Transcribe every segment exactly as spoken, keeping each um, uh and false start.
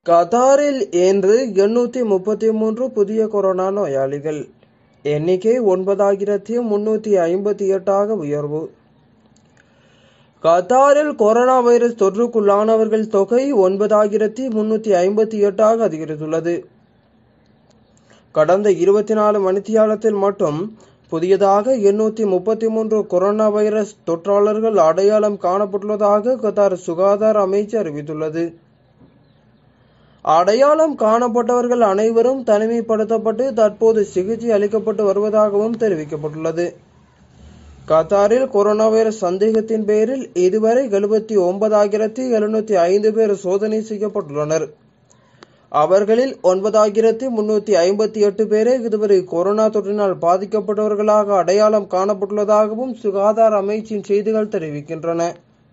கத்தாரில் இன்று எண்ணூத்தி முப்பத்தி மூன்று புதிய கொரோனா நோயாளிகள் எண்ணிக்கை ஒன்பதாயிரத்தி முன்னூத்தி ஐம்பத்தி எட்டாக உயர்வு. கத்தாரில் கொரோனா வைரஸ் தொற்றுக்குள்ளானவர்கள் தொகை ஒன்பதாயிரத்தி முன்னூத்தி ஐம்பத்தி எட்டாக அதிகரித்துள்ளது. கடந்த இருபத்தி நாலு மணித்தியாலத்தில் மட்டும் புதியதாக எண்ணூத்தி முப்பத்தி மூன்று கொரோனா வைரஸ் தொற்றாளர்கள் அடையாளம் காணப்பட்டுள்ளதாக கத்தார் சுகாதார அமைச்சு அறிவித்துள்ளது. அடையாளம் காணப்பட்டவர்கள் அனைவரும் தனிமைப்படுத்தப்பட்டு தற்போது சிகிச்சை அளிக்கப்பட்டு வருவதாகவும் தெரிவிக்கப்பட்டுள்ளது. கத்தாரில் கொரோனா வைரஸ் சந்தேகத்தின் பேரில் இதுவரை எழுபத்தி ஒன்பதாயிரத்தி எழுநூத்தி ஐந்து பேர் சோதனை செய்யப்பட்டுள்ளனர். அவர்களில் ஒன்பதாயிரத்தி முன்னூத்தி ஐம்பத்தி எட்டு பேரே இதுவரை கொரோனா தொற்றினால் பாதிக்கப்பட்டவர்களாக அடையாளம் காணப்பட்டுள்ளதாகவும் சுகாதார அமைச்சின் செய்திகள் தெரிவிக்கின்றன.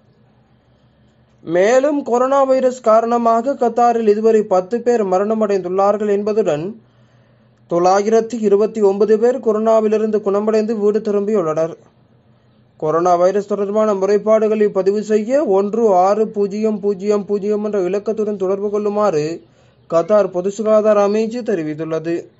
மேலும் கொரோனா வைரஸ் காரணமாக கத்தாரில் இதுவரை பத்து பேர் மரணமடைந்துள்ளார்கள் என்பதுடன் தொள்ளாயிரத்தி இருபத்தி ஒன்பது பேர் கொரோனாவிலிருந்து குணமடைந்து வீடு திரும்பியுள்ளனர். கொரோனா வைரஸ் தொடர்பான முறைப்பாடுகளை பதிவு செய்ய ஒன்று ஆறு பூஜ்ஜியம் பூஜ்ஜியம் பூஜ்ஜியம் என்ற இலக்கத்துடன் தொடர்பு கொள்ளுமாறு கத்தார் பொது சுகாதார அமைச்சு தெரிவித்துள்ளது.